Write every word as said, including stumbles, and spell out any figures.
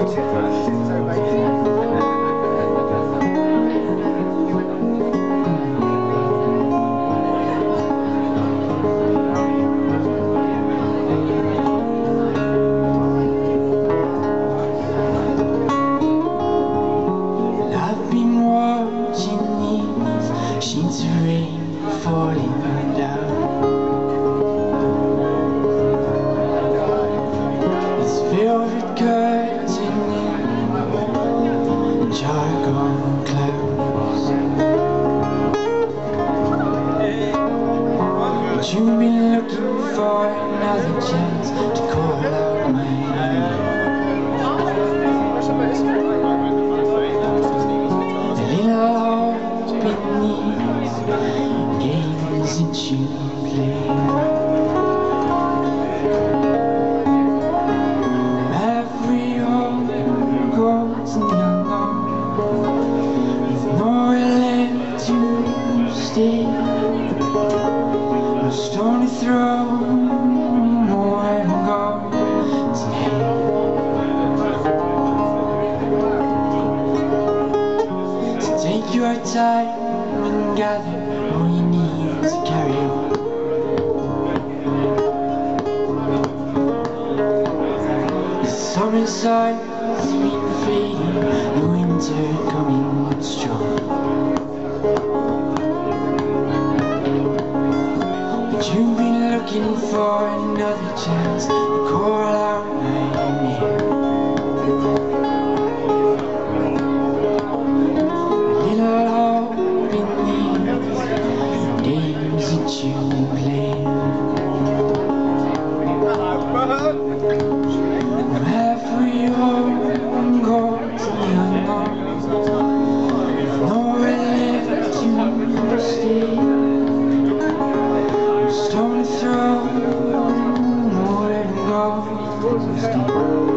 Sheets of rain falling down. It's velvet curtaining jargon clouds. But you've been looking for another chance to call out my name. The little hope beneath games that you play. Every home goes in the unknown, with nowhere left to stay. No stone to throw, nowhere to go today. So take your time and gather all you need to carry on. The summer sun's been fading, the winter coming strong. But you've been looking for another chance to call out my name. A little hope beneath games that you play. Every home goes in the unknown, nowhere left to stay. No stone to throw, nowhere to go to stay.